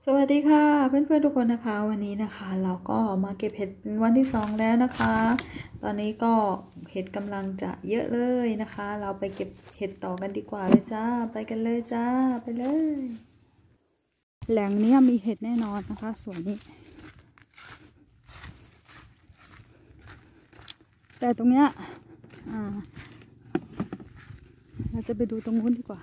สวัสดีค่ะเพื่อนๆทุกคนนะคะวันนี้นะคะเราก็มาเก็บเห็ดวันที่2แล้วนะคะ ตอนนี้ก็เห็ดกำลังจะเยอะเลยนะคะ เราไปเก็บเห็ดต่อกันดีกว่าเลยจ้าไปกันเลยจ้าไปเลยแหล่งนี้มีเห็ดแน่นอนนะคะส่วนนี้แต่ตรงเนี้ยเราจะไปดูตรงนู้นดีกว่า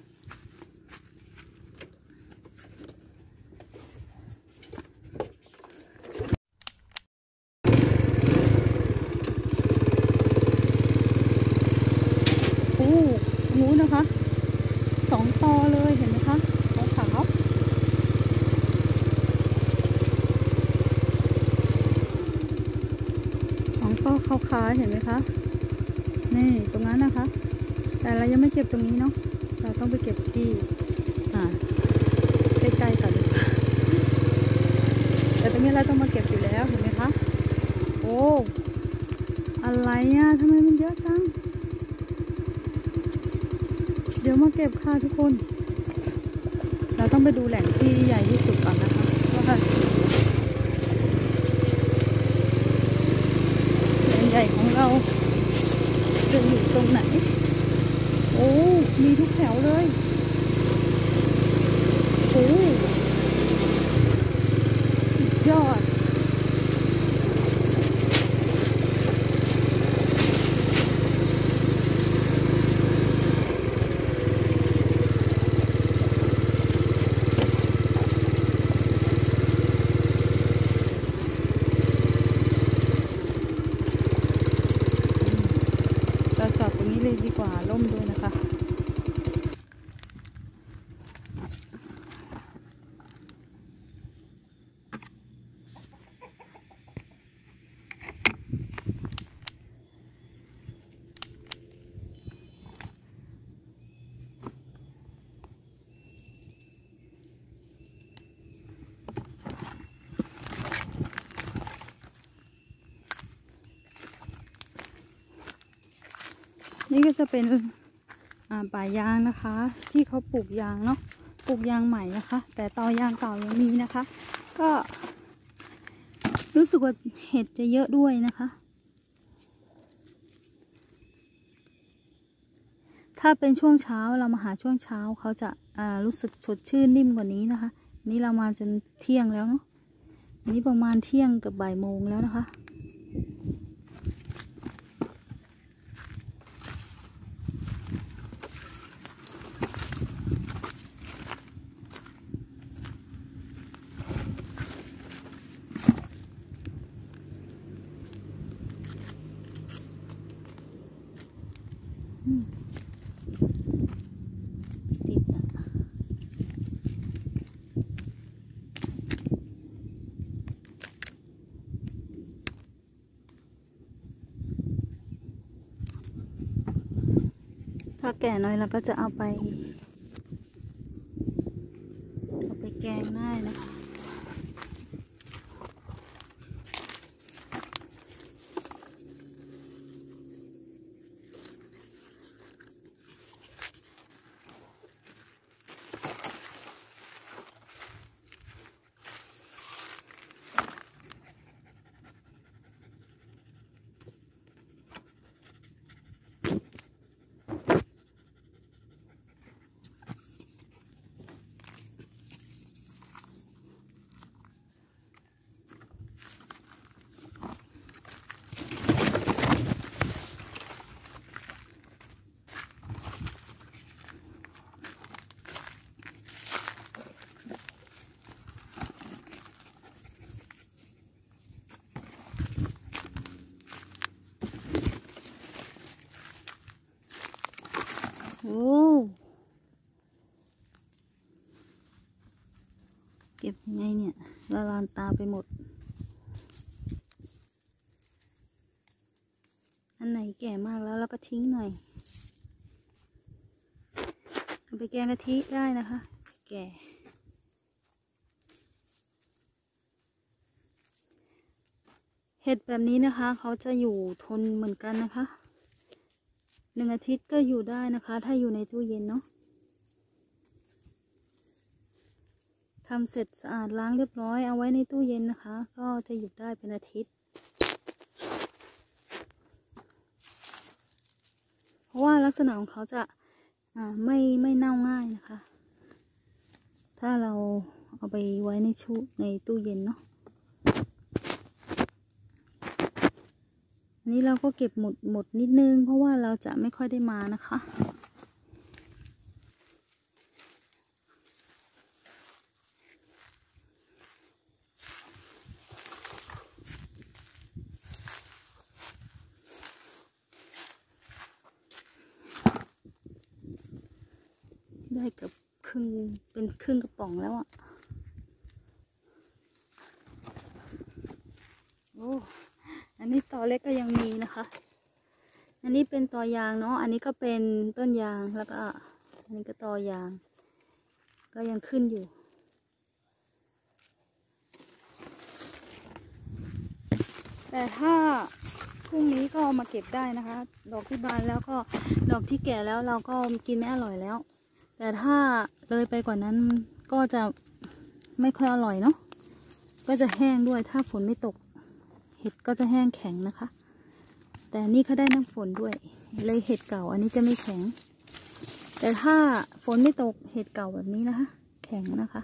งูนะคะ2 ตอเลยเห็นไหมคะขาว2 ตอขาวๆเห็นไหมคะนี่ตรงนั้นนะคะแต่เรายังไม่เก็บตรงนี้เนาะเราต้องไปเก็บที่ใกล้ๆกันแต่ตรงนี้เราต้องมาเก็บอยู่แล้วเห็นไหมคะโอ้อะไรทำไมมันเยอะจังเดี๋ยวมาเก็บค่ะทุกคนเราต้องไปดูแหล่งที่ใหญ่ที่สุดก่อนนะคะว่าแหล่งใหญ่ของเราจะอยู่ตรงไหนโอ้มีทุกแถวเลยโอ้สุดยอดเราจอดตรงนี้เลยดีกว่าร่มด้วยนะคะนี่ก็จะเป็นป่ายางนะคะที่เขาปลูกยางเนาะปลูกยางใหม่นะคะแต่ตอยางเก่ายังมีนะคะก็รู้สึกว่าเห็ดจะเยอะด้วยนะคะถ้าเป็นช่วงเช้าเรามาหาช่วงเช้าเขาจะรู้สึกสดชื่นนิ่มกว่านี้นะคะนี่เรามาจนเที่ยงแล้วเนาะนี่ประมาณเที่ยงกับบ่ายโมงแล้วนะคะติดถ้าแก่น้อยเราก็จะเอาไปแกงได้นะคะโอ้เก็บยังไงเนี่ยละลานตาไปหมดอันไหนแก่มากแล้วเราก็ทิ้งหน่อยเอาไปแกงกะทิได้นะคะแก่เห็ดแบบนี้นะคะเขาจะอยู่ทนเหมือนกันนะคะ1 อาทิตย์ก็อยู่ได้นะคะถ้าอยู่ในตู้เย็นเนาะทำเสร็จสะอาดล้างเรียบร้อยเอาไว้ในตู้เย็นนะคะก็จะอยู่ได้เป็นอาทิตย์เพราะว่าลักษณะของเขาจะไม่เน่าง่ายนะคะถ้าเราเอาไปไว้ในตู้เย็นเนาะอันนี้เราก็เก็บหมดนิดนึงเพราะว่าเราจะไม่ค่อยได้มานะคะได้เกือบเป็นครึ่งกระป๋องแล้วอ่ะโอ้อันนี้ตอเล็กก็ยังมีนะคะอันนี้เป็นตอยางเนาะอันนี้ก็เป็นต้นยางแล้วก็อันนี้ก็ตอยางก็ยังขึ้นอยู่แต่ถ้าพรุ่งนี้ก็มาเก็บได้นะคะดอกที่บานแล้วก็ดอกที่แก่แล้วเราก็กินไม่อร่อยแล้วแต่ถ้าเลยไปกว่านั้นก็จะไม่ค่อยอร่อยเนาะก็จะแห้งด้วยถ้าฝนไม่ตกเห็ดก็จะแห้งแข็งนะคะแต่นี่เขาได้น้ำฝนด้วยเลยเห็ดเก่าอันนี้จะไม่แข็งแต่ถ้าฝนไม่ตกเห็ดเก่าแบบนี้นะคะแข็งนะคะ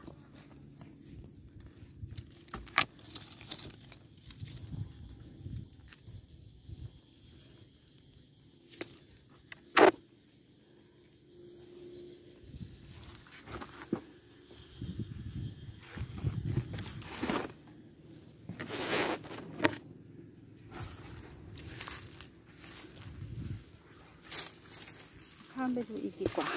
ข้ามไปดูอีกดีกว่า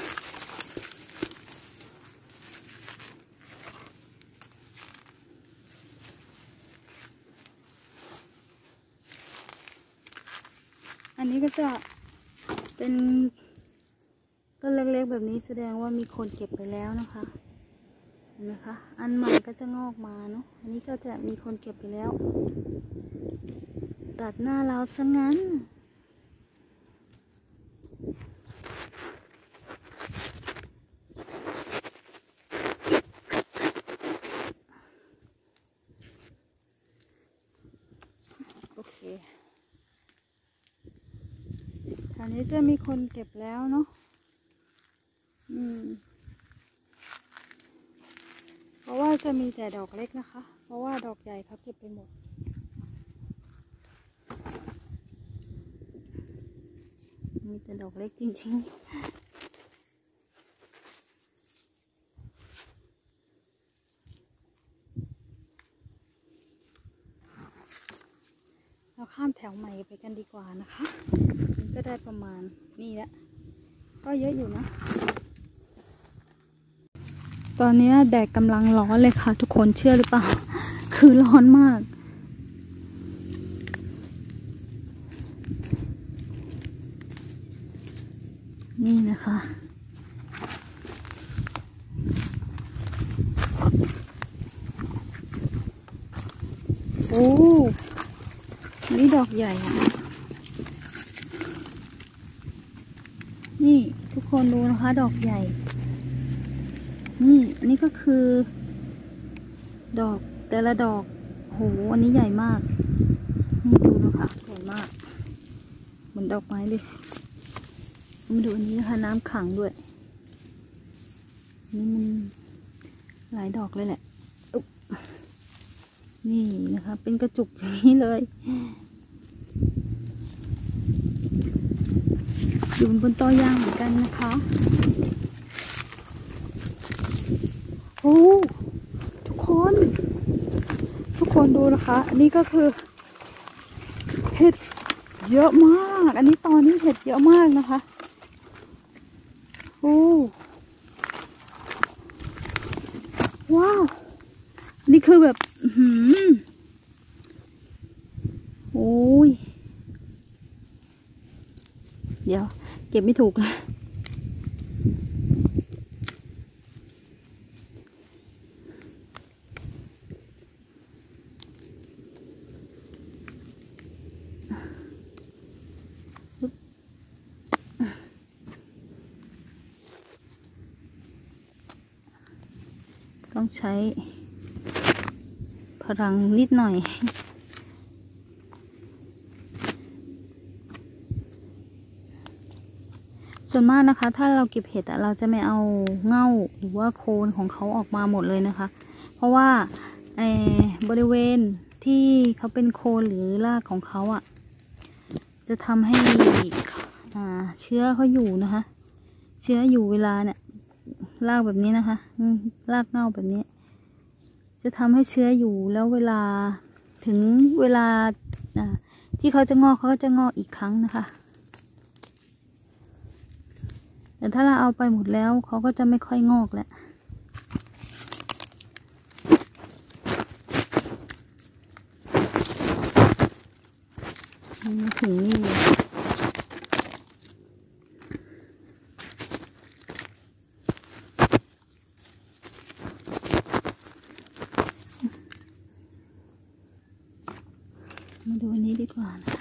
อันนี้ก็จะเป็นต้นเล็กๆแบบนี้แสดงว่ามีคนเก็บไปแล้วนะคะเห็นไหมคะอันใหม่ก็จะงอกมาเนาะอันนี้ก็จะมีคนเก็บไปแล้วตัดหน้าเราซะงั้นโอเคแถวนี้จะมีคนเก็บแล้วเนาะเพราะว่าจะมีแต่ดอกเล็กนะคะเพราะว่าดอกใหญ่เขาเก็บไปหมดมีแต่ดอกเล็กจริงๆเราข้ามแถวใหม่ไปกันดีกว่านะคะนี่ก็ได้ประมาณนี่แหละก็เยอะอยู่นะตอนนี้แดดกำลังร้อนเลยค่ะทุกคนเชื่อหรือเปล่าคือร้อนมากนี่นะคะโอ้นี่ดอกใหญ่นี่ทุกคนดูนะคะดอกใหญ่นี่อันนี้ก็คือดอกแต่ละดอกโหอันนี้ใหญ่มากนี่ดูนะคะใหญ่มากเหมือนดอกไม้เลยมาดูอันนี้นะคะน้ำขังด้วยนี่มันหลายดอกเลยแหละนี่นะคะเป็นกระจุกอย่างนี้เลยอยู่บนต้นยางเหมือนกันนะคะโอ้ทุกคนดูนะคะอันนี้ก็คือเห็ดเยอะมากอันนี้ตอนนี้เห็ดเยอะมากนะคะโอ้ว้าวนี่คือแบบโอ้ยเดี๋ยวเก็บไม่ถูกเลยกต้องใช้พลังนิดหน่อยส่วนมากนะคะถ้าเราเก็บเห็ดเราจะไม่เอาเง่าหรือว่าโคนของเขาออกมาหมดเลยนะคะเพราะว่าบริเวณที่เขาเป็นโคนหรือรากของเขาจะทำให้เชื้อเขาอยู่นะคะเชื้ออยู่เวลาเนี่ยรากแบบนี้นะคะรากเง่าแบบนี้จะทำให้เชื้ออยู่แล้วเวลาถึงเวลาที่เขาจะงอกเขาก็จะงอกอีกครั้งนะคะแต่ถ้าเราเอาไปหมดแล้วเขาก็จะไม่ค่อยงอกแล้วมาถึงนี่มาดูอันนี้ดีกว่านะคะ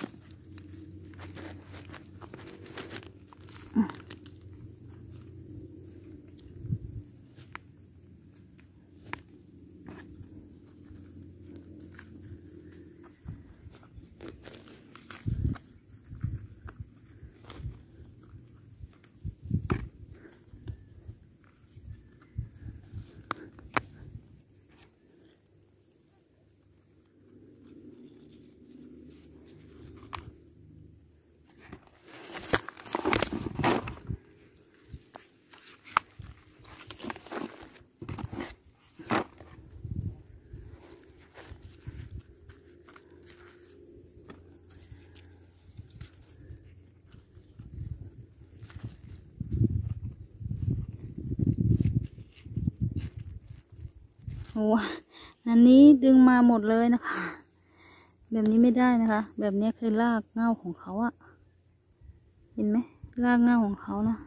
โอ้อันนี้ดึงมาหมดเลยนะคะแบบนี้ไม่ได้นะคะแบบนี้คือรากเง่าของเขาเห็นไหมรากเง่าของเขานะ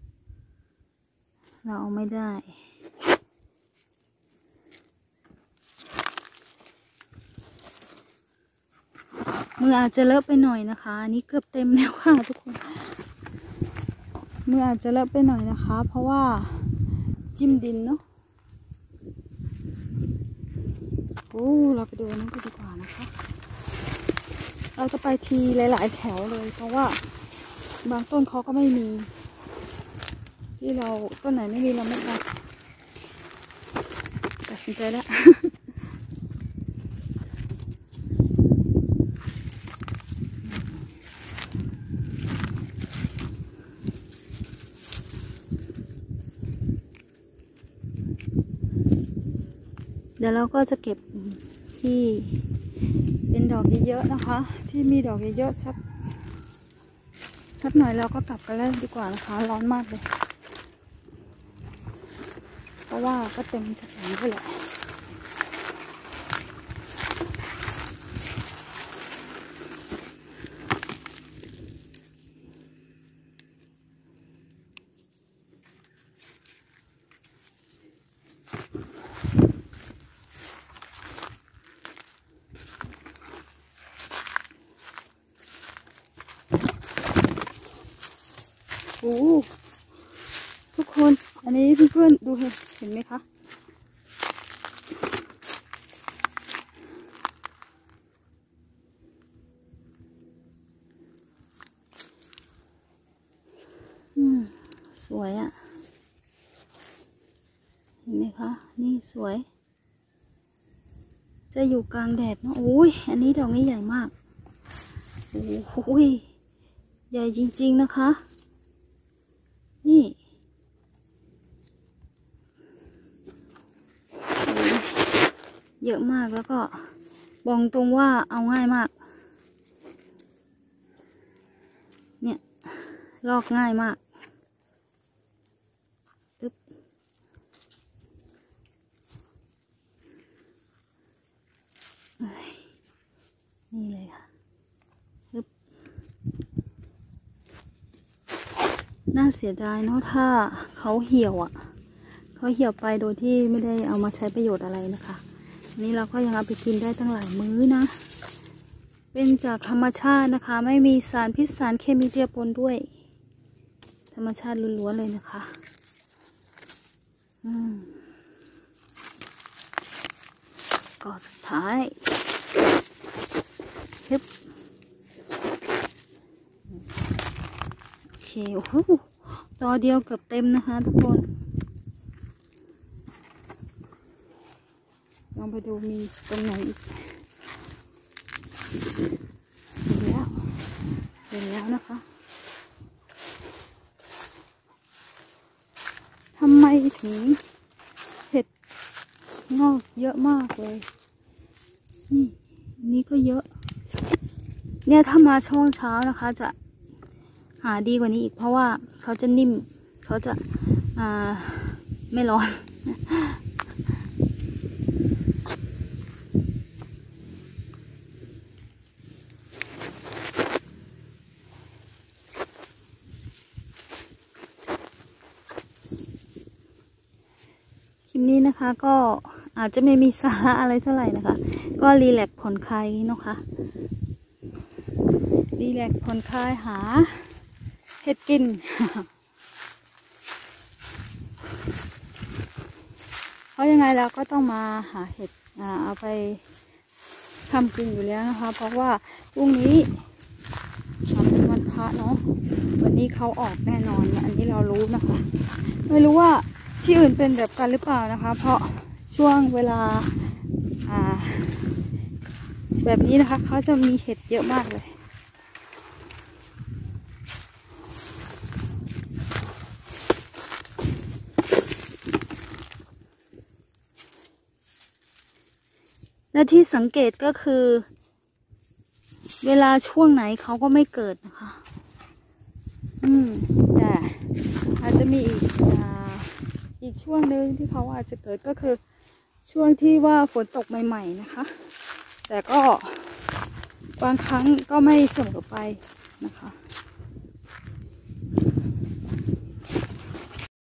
เราเอาไม่ได้มืออาจจะเลอะไปหน่อยนะคะอันนี้เกือบเต็มแล้วค่ะทุกคนมืออาจจะเลอะไปหน่อยนะคะเพราะว่าจิ้มดินเนาะโอ้เราไปดูนั่นก็ดีกว่านะคะเราจะไปทีหลายๆแถวเลยเพราะว่าบางต้นเขาก็ไม่มีที่เราต้นไหนไม่มีเราไม่ไปตัดสินใจแล้วเดี๋ยวเราก็จะเก็บที่เป็นดอกเยอะๆนะคะที่มีดอกเยอะๆสักหน่อยเราก็กลับกันแล้วดีกว่านะคะร้อนมากเลยเพราะว่าก็เต็มกระถางไปแหละโอ้ทุกคนอันนี้เพื่อนๆดูเห็นไหมคะสวยเห็นไหมคะนี่สวยจะอยู่กลางแดดเนาะโอ้ยอันนี้ดอกนี้ใหญ่มากโอ้ยใหญ่จริงๆนะคะนี่เยอะมากแล้วก็บอกตรงว่าเอาง่ายมากเนี่ยลอกง่ายมากนี่เลยค่ะน่าเสียดายเนาะถ้าเขาเหี่ยวเขาเหี่ยวไปโดยที่ไม่ได้เอามาใช้ประโยชน์อะไรนะคะนี่เราก็ยังเอาไปกินได้ตั้งหลายมื้อนะเป็นจากธรรมชาตินะคะไม่มีสารพิษสารเคมีเจือปนด้วยธรรมชาติล้วนๆเลยนะคะก็สุดท้ายฮึบโอเคโอ้โหต่อเดียวเกือบเต็มนะคะทุกคนลองไปดูมีตรงไหนอีกเห็นแล้วนะคะทำไมถึงเห็ดงอกเยอะมากเลยนี่ก็เยอะ เนี่ยถ้ามาช่วงเช้านะคะจะหาดีกว่านี้อีกเพราะว่าเขาจะนิ่มเขาจะไม่ร้อน คลิปนี้นะคะก็อาจจะไม่มีสาระอะไรเท่าไหร่นะคะก็รีแลกซ์ผ่อนคลายนะคะรีแลกซ์ผ่อนคลายหาเห็ดกิน เพราะยังไงเราก็ต้องมาหาเห็ดเอาไปทำกินอยู่แล้วนะคะเพราะว่าพรุ่งนี้เป็นวันพระเนาะวันนี้เขาออกแน่นอนอันนี้เรารู้นะคะไม่รู้ว่าที่อื่นเป็นแบบกันหรือเปล่านะคะเพราะช่วงเวลาแบบนี้นะคะเขาจะมีเห็ดเยอะมากเลยและที่สังเกตก็คือเวลาช่วงไหนเขาก็ไม่เกิดนะคะแต่อาจจะมีอีกช่วงหนึ่งที่เขาอาจจะเกิดก็คือช่วงที่ว่าฝนตกใหม่ๆนะคะแต่ก็บางครั้งก็ไม่เสมอไปนะคะ